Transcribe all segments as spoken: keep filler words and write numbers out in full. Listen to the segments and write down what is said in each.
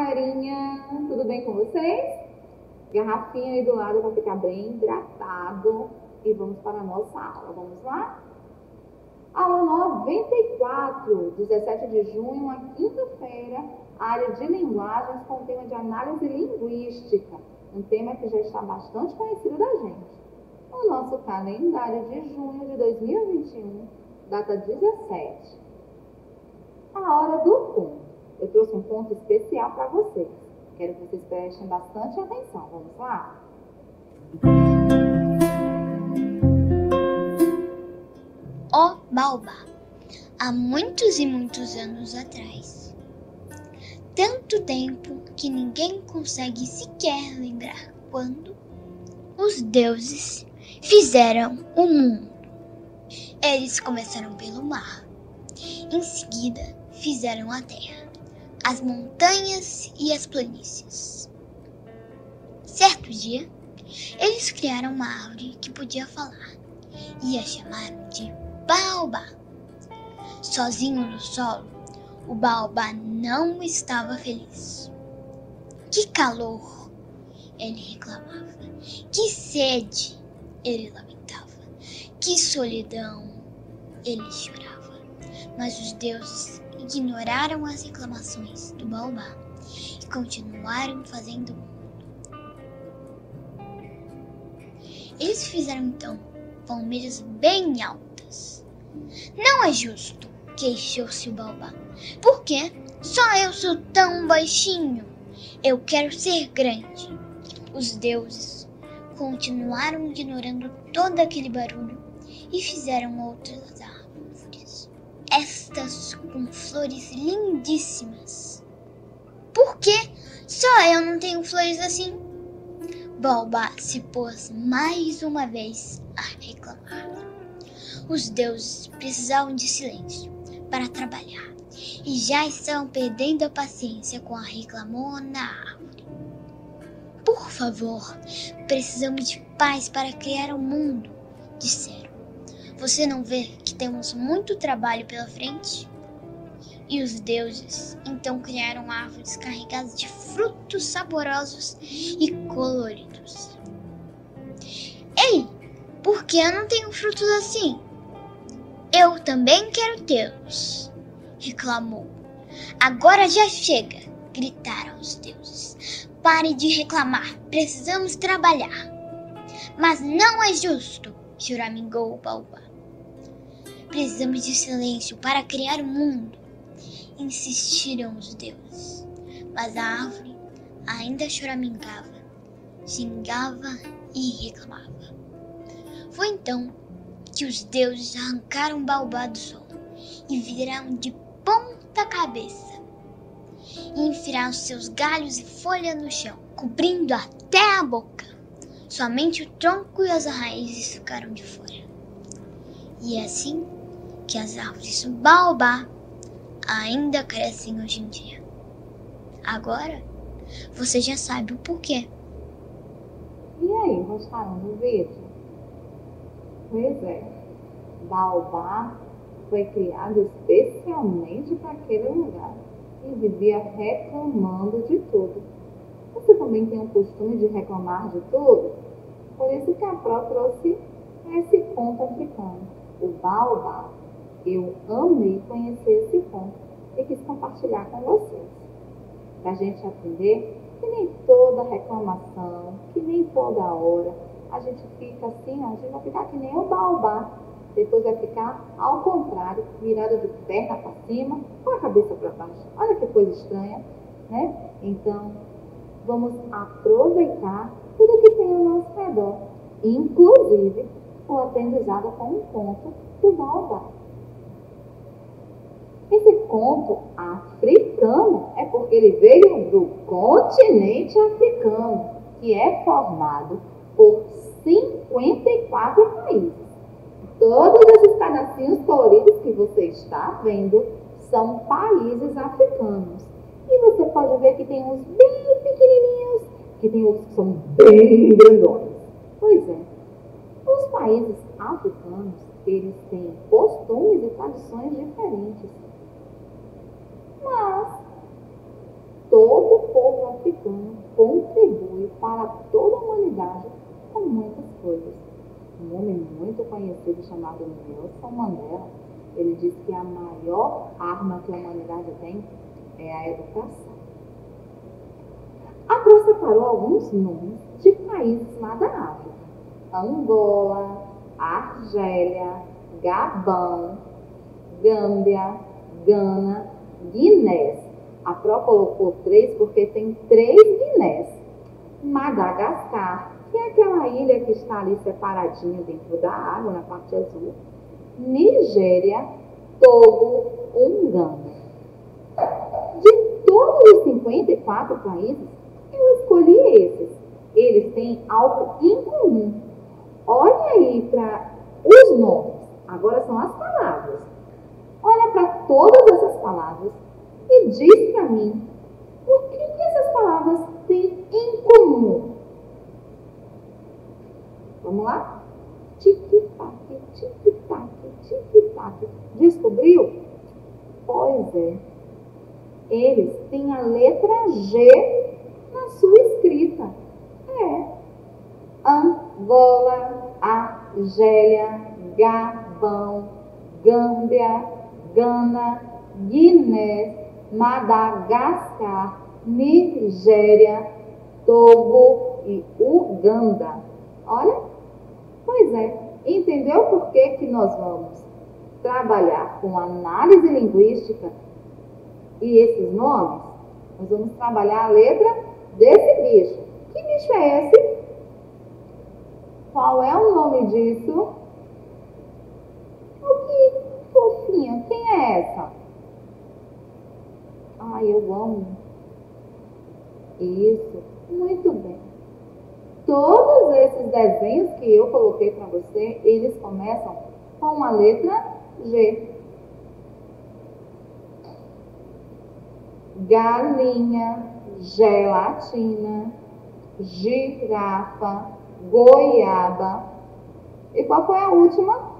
galerinha, tudo bem com vocês? Garrafinha aí do lado para ficar bem hidratado e vamos para a nossa aula, vamos lá? Aula noventa e quatro, dezessete de junho, uma quinta-feira, área de linguagens com o tema de análise linguística, um tema que já está bastante conhecido da gente. O nosso calendário de junho de dois mil e vinte e um, data dezessete. A hora do ponto. Eu trouxe um ponto especial para vocês. Quero que vocês prestem bastante atenção. Vamos lá? O baobá. Há muitos e muitos anos atrás. Tanto tempo que ninguém consegue sequer lembrar quando os deuses fizeram o mundo. Eles começaram pelo mar. Em seguida, fizeram a terra, as montanhas e as planícies. Certo dia, eles criaram uma árvore que podia falar e a chamaram de baobá. Sozinho no solo, o baobá não estava feliz. Que calor! Ele reclamava. Que sede! Ele lamentava. Que solidão! Ele chorava. Mas os deuses ignoraram as reclamações do baobá e continuaram fazendo o mundo. Eles fizeram então palmeiras bem altas. Não é justo, queixou-se o baobá. Por que só eu sou tão baixinho? Eu quero ser grande. Os deuses continuaram ignorando todo aquele barulho e fizeram outras árvores, estas com flores lindíssimas. Por que só eu não tenho flores assim? Baobá se pôs mais uma vez a reclamar. Os deuses precisavam de silêncio para trabalhar e já estavam perdendo a paciência com a reclamona árvore. Por favor, precisamos de paz para criar o mundo, disseram. Você não vê que temos muito trabalho pela frente? E os deuses então criaram árvores carregadas de frutos saborosos e coloridos. Ei, por que eu não tenho frutos assim? Eu também quero tê-los, reclamou. Agora já chega, gritaram os deuses. Pare de reclamar, precisamos trabalhar. Mas não é justo, choramingou o baobá. Precisamos de silêncio para criar o mundo, insistiram os deuses. Mas a árvore ainda choramingava, xingava e reclamava. Foi então que os deuses arrancaram o baobá do solo e viraram de ponta cabeça e enfiaram seus galhos e folhas no chão, cobrindo até a boca. Somente o tronco e as raízes ficaram de fora. E é assim que as árvores baobá ainda crescem hoje em dia. Agora, você já sabe o porquê. E aí, gostaram do vídeo? Pois é, baobá foi criado especialmente para aquele lugar e vivia reclamando de tudo. Você também tem o costume de reclamar de tudo? Por isso que a Pró trouxe esse conto africano, o baobá. Eu amei conhecer esse conto e quis compartilhar com vocês. Para a gente aprender que nem toda reclamação, que nem toda hora, a gente fica assim, ó, a gente vai ficar que nem o baobá. Depois vai ficar ao contrário, virada de perna para cima, com a cabeça para baixo. Olha que coisa estranha, né? Então, vamos aproveitar tudo que tem ao nosso redor, inclusive o aprendizado com um conto do baobá. Esse conto africano é porque ele veio do continente africano, que é formado por cinquenta e quatro países. Todos esses pedacinhos coloridos que você está vendo são países africanos. E você pode ver que tem uns bem pequenininhos, que tem outros que são bem grandões. Pois é, os países africanos, eles têm costumes e tradições diferentes. Mas todo povo povo africano contribui para toda a humanidade com muitas coisas. Um homem muito conhecido chamado Nelson Mandela, ele diz que a maior arma que a humanidade tem é a educação. A Pro separou alguns nomes de países lá da África: Angola, Argélia, Gabão, Gâmbia, Gana, Guiné. A Pro colocou três porque tem três Guinés. Madagascar, que é aquela ilha que está ali separadinha dentro da água, na parte azul. Nigéria, Togo, Uganda. De todos os cinquenta e quatro países, eu escolhi esses. Eles têm algo em comum. Olha aí para os nomes. Agora são as palavras. Olha para todas essas palavras e diz para mim o que, que essas palavras têm em comum. Vamos lá? Tic-tac, tic-tac, tic-tac. Descobriu? Pois é. Eles têm a letra G na sua escrita. É. Angola, Argélia, Gabão, Gâmbia, Gana, Guiné, Madagascar, Nigéria, Togo e Uganda. Olha, pois é, entendeu por que que nós vamos trabalhar com análise linguística e esses nomes? Nós vamos trabalhar a letra desse bicho. Que bicho é esse? Qual é o nome disso? Oh, que fofinha, quem é essa? Ai, eu amo. Isso, muito bem. Todos esses desenhos que eu coloquei para você, eles começam com a letra G. Galinha, gelatina, girafa, goiaba. E qual foi a última?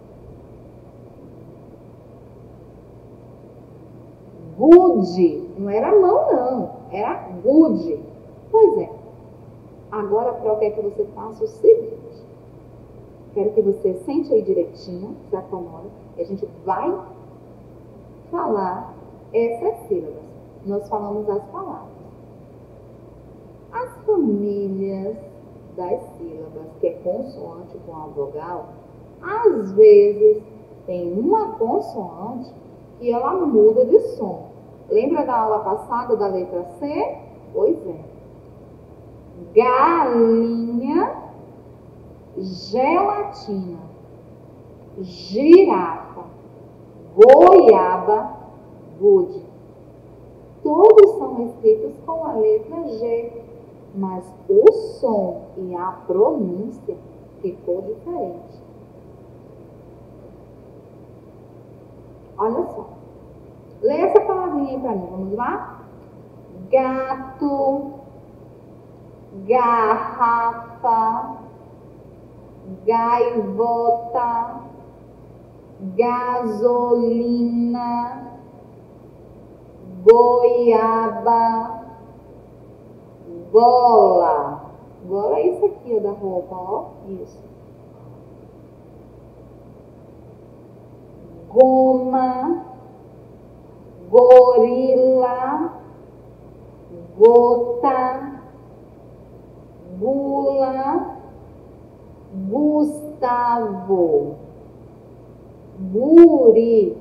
Gude. Não era mão, não. Era gude. Pois é. Agora, Pro, eu quero que você faça o seguinte. Quero que você sente aí direitinho, se acomode, e a gente vai falar essas sílabas. Nós falamos as palavras. As famílias das sílabas, que é consoante com a vogal, às vezes tem uma consoante que ela muda de som. Lembra da aula passada da letra C? Pois é. Galinha, gelatina, girafa, goiaba, gude. Todos são escritos com a letra G, mas o som e a pronúncia ficou diferente. Olha só. Lê essa palavrinha aí para mim, vamos lá? Gato, garrafa, gaivota, gasolina, goiaba, gola. Gola é isso aqui, ó, da roupa, ó. Isso. Goma, gorila, gota, gula, Gustavo, guri.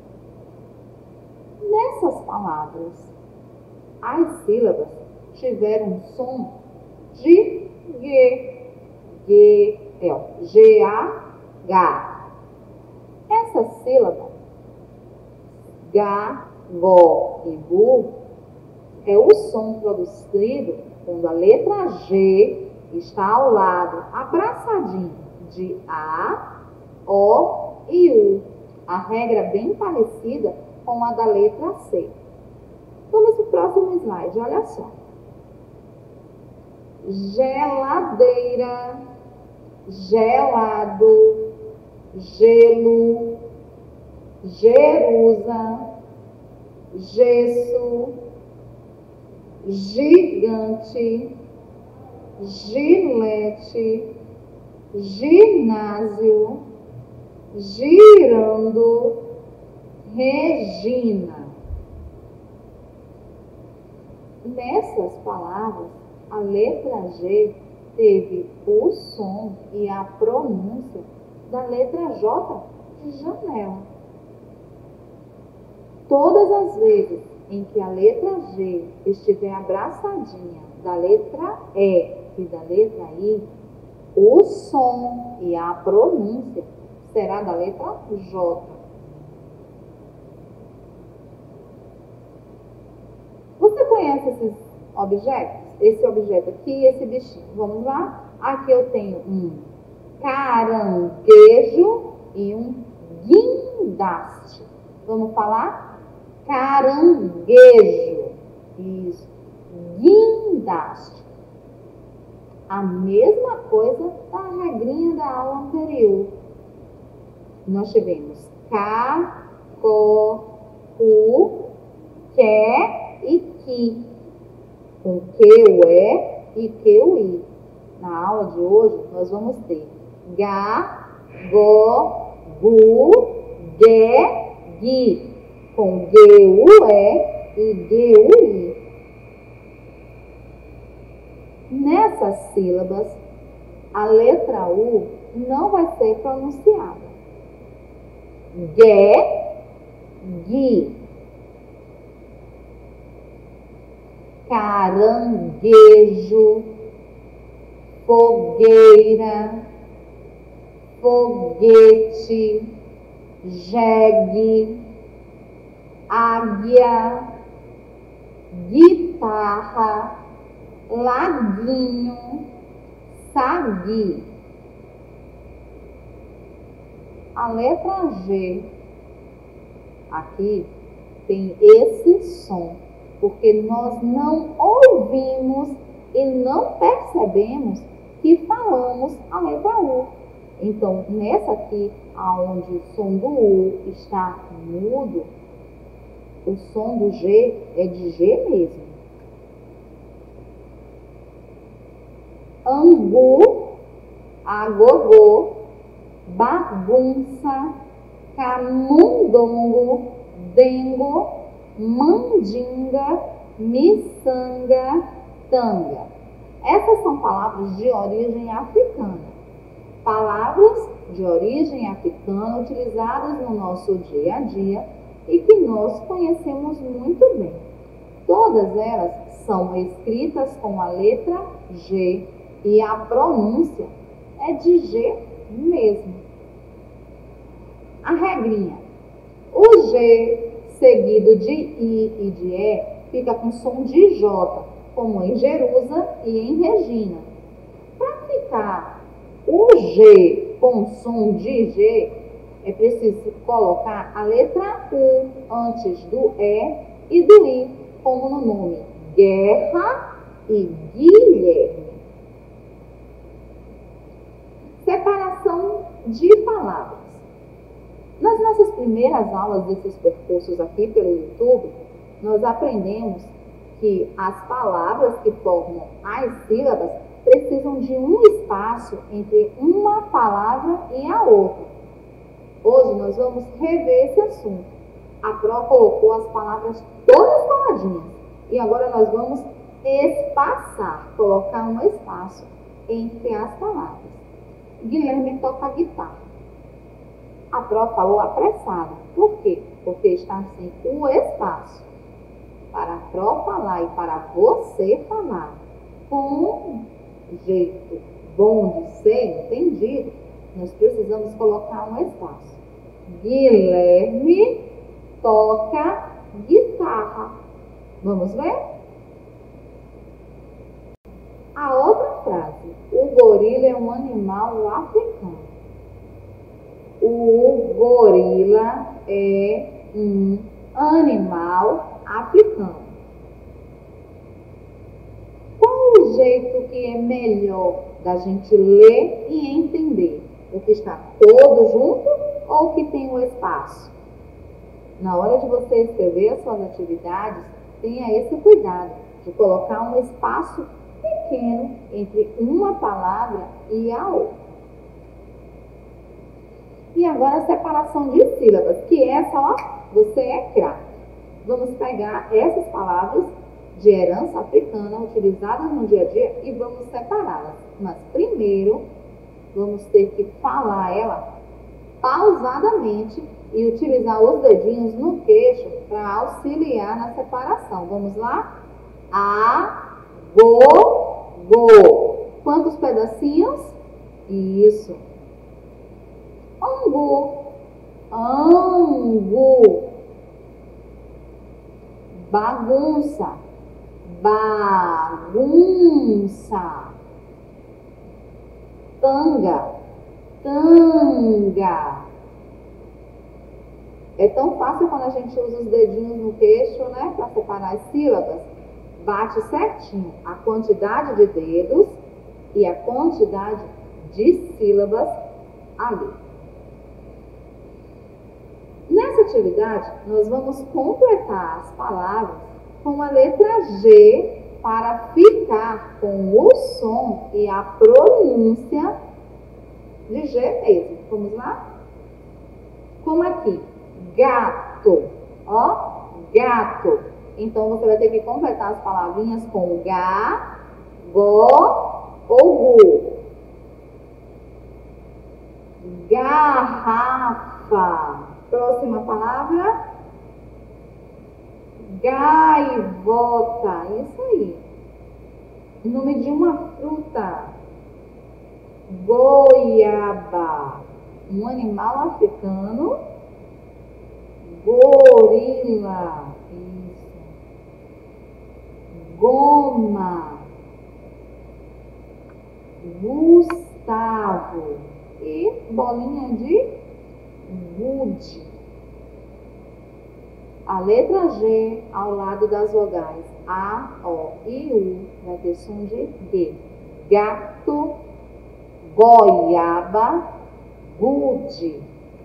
Nessas palavras, as sílabas tiveram som de G, G, é, G, A, H. Essa sílaba, G, Go e Gu, é o som produzido quando a letra G está ao lado, abraçadinho, de A, O e U. A regra é bem parecida com a da letra C. Vamos para o próximo slide, olha só. Geladeira, gelado, gelo, Jerusa, gesso, gigante, gilete, ginásio, girando, Regina. Nessas palavras, a letra G teve o som e a pronúncia da letra J de janela. Todas as vezes em que a letra G estiver abraçadinha da letra E e da letra I, o som e a pronúncia será da letra J. Você conhece esses objetos? Esse objeto aqui e esse bichinho. Vamos lá? Aqui eu tenho um caranguejo e um guindaste. Vamos falar? Caranguejo. Isso. Guindaste. A mesma coisa da regrinha da aula anterior. Nós tivemos ca, co, cu, que e que. Com que o é e que o i. Na aula de hoje, nós vamos ter ga, go, gu, ge, gui. Com ge, o é e ge, o i. Nessas sílabas, a letra U não vai ser pronunciada. Ge, gui. Caranguejo, fogueira, foguete, jegue, águia, guitarra, laguinho, sagui. A letra G aqui tem esse som, porque nós não ouvimos e não percebemos que falamos a letra U. Então, nessa aqui, onde o som do U está mudo, o som do G é de G mesmo. Angu, agogô, bagunça, camundongo, dengo, mandinga, miçanga, tanga. Essas são palavras de origem africana. Palavras de origem africana utilizadas no nosso dia a dia e que nós conhecemos muito bem. Todas elas são escritas com a letra G e a pronúncia é de G mesmo. A regrinha. O G seguido de I e de E fica com som de J, como em Jerusa e em Regina. Para ficar o G com som de G, é preciso colocar a letra U antes do E e do I, como no nome Guerra e Guilherme. Separação de palavras. Nas nossas primeiras aulas desses percursos aqui pelo YouTube, nós aprendemos que as palavras que formam as sílabas precisam de um espaço entre uma palavra e a outra. Hoje nós vamos rever esse assunto. A Pro colocou as palavras todas coladinhas e agora nós vamos espaçar, colocar um espaço entre as palavras. Guilherme toca guitarra. A Pro falou apressada. Por quê? Porque está sem o espaço. Para a Pro falar e para você falar com um jeito bom de ser entendido, nós precisamos colocar um espaço. Guilherme toca guitarra. Vamos ver? A outra frase. O gorila é um animal africano. O gorila é um animal africano. Qual o jeito que é melhor da gente ler e entender? O que está todo junto ou o que tem o espaço? Na hora de você escrever as suas atividades, tenha esse cuidado, de colocar um espaço pequeno entre uma palavra e a outra. E agora a separação de sílabas, que essa, ó, você é craque. Vamos pegar essas palavras de herança africana utilizadas no dia a dia e vamos separá-las. Mas primeiro, vamos ter que falar ela pausadamente e utilizar os dedinhos no queixo para auxiliar na separação. Vamos lá? A, go, go. Quantos pedacinhos? Isso. Angu, angu. Bagunça, bagunça. Tanga, tanga. É tão fácil quando a gente usa os dedinhos no queixo, né, para separar as sílabas. Bate certinho a quantidade de dedos e a quantidade de sílabas ali. Nessa atividade, nós vamos completar as palavras com a letra G para ficar com o som e a pronúncia de G mesmo. Vamos lá? Como aqui, gato, ó, gato. Então, você vai ter que completar as palavrinhas com ga, go ou gu. Garrafa. Próxima palavra, gaivota. Isso aí. Nome de uma fruta, goiaba. Um animal africano, gorila. Isso. Goma, Gustavo. E bolinha de gude. A letra G ao lado das vogais A, O e U vai ter som de G. Gato, goiaba, gude.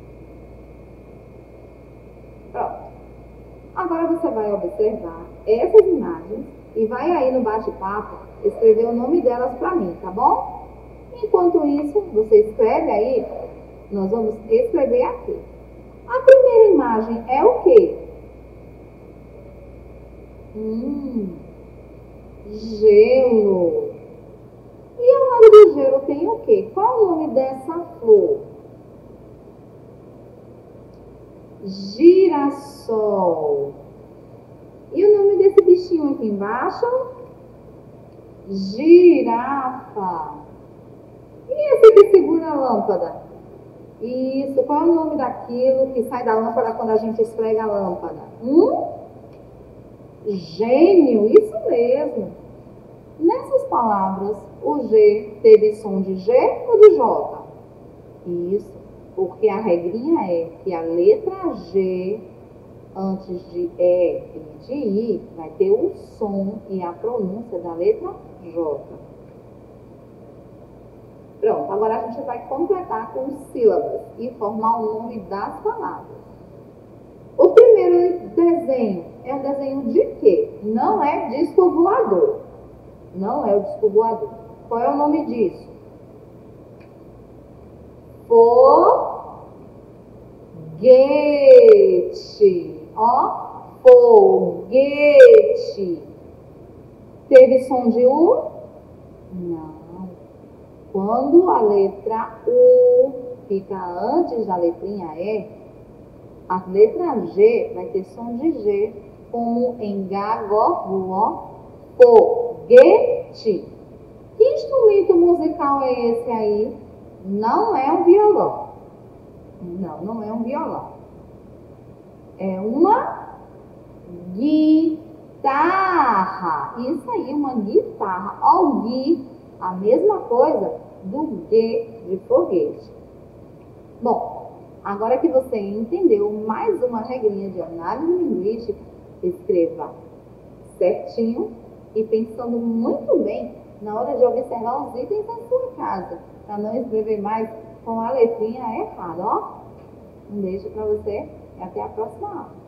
Pronto. Agora você vai observar essas imagens e vai aí no bate-papo escrever o nome delas para mim, tá bom? Enquanto isso, você escreve aí. Nós vamos escrever aqui. A primeira imagem é o quê? Hum, gelo. E ao lado do gelo tem o quê? Qual o nome dessa flor? Girassol. E o nome desse bichinho aqui embaixo? Girafa. E esse que segura a lâmpada? Isso, qual é o nome daquilo que sai da lâmpada quando a gente esfrega a lâmpada? Hum? Gênio, isso mesmo. Nessas palavras, o G teve som de G ou de J? Isso, porque a regrinha é que a letra G, antes de E e de I, vai ter o som e a pronúncia da letra J. Pronto, agora a gente vai completar com sílabas e formar o nome das palavras. O primeiro desenho é um desenho de quê? Não é disco voador. Não é o disco voador. Qual é o nome disso? Foguete. Ó, foguete. Teve som de U? Não. Quando a letra U fica antes da letrinha E, a letra G vai ter som de G, como em gagogo, ó, foguete. Que instrumento musical é esse aí? Não é um violão. Não, não é um violão. É uma guitarra. Isso aí, uma guitarra. Ó, o gui. A mesma coisa do G de foguete. Bom, agora que você entendeu mais uma regrinha de análise linguística, escreva certinho e pensando muito bem na hora de observar os itens da sua casa, para não escrever mais com a letrinha errada, ó. Um beijo para você e até a próxima aula.